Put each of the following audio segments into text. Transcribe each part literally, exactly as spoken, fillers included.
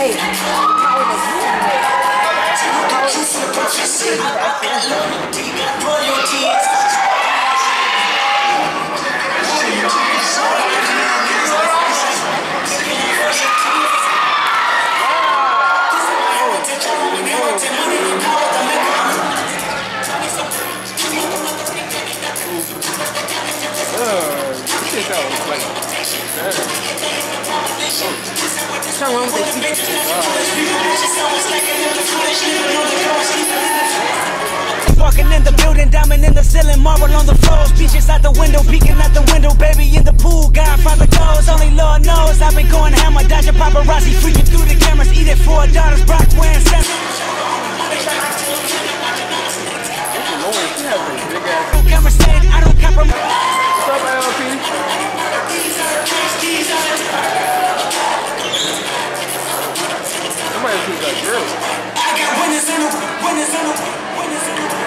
唱完得自己Walking in the building, diamond in the ceiling, marble on the floors, beaches out the window, peeking out the window, baby in the pool, Godfather goes, only Lord knows. I've been going hammer, dodging paparazzi, freaking through the cameras, eating four daughters, Brock wearing seven. Camera saying I don't compromise. What's up, L P? Somebody who's like girl. I got winners in the winners in the winners in the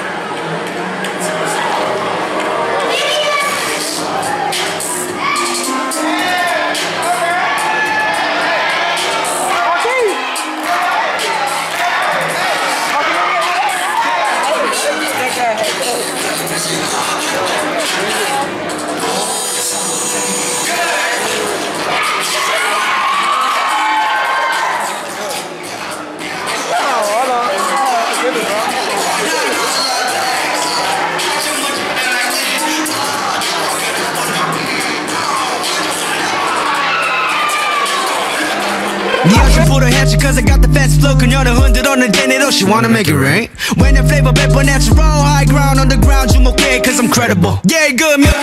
the hatchet cause I got the fast flow 그녀는 흔들어 내 제대로 she wanna make it rain when the flavor pepper natural high ground on the ground 주목해 cause I'm credible yeah good man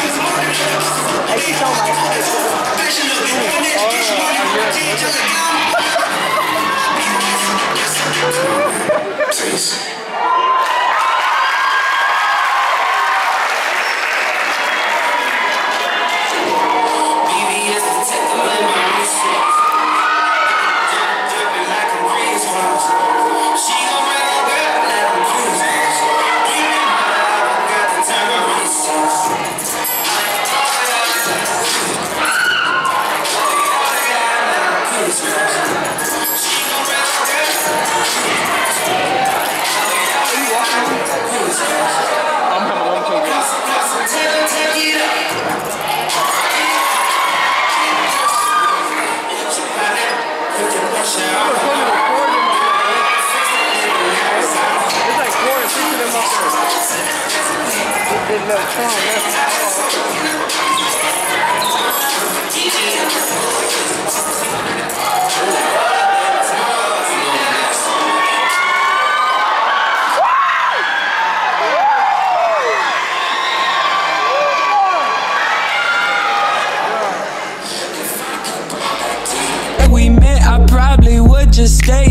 we met, I probably would just stay.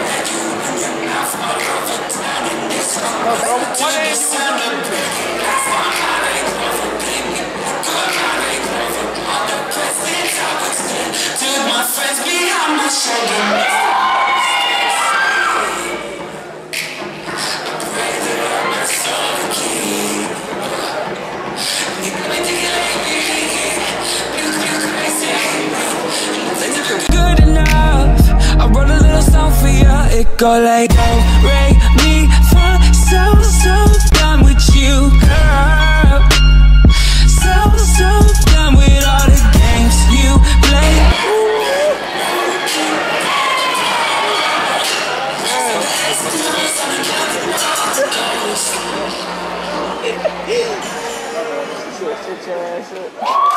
Good enough, I wrote a little song for you. It go like, oh, Ray, me, fa, so, so done with you, girl. So, so done with all the games you play. Sit your ass up.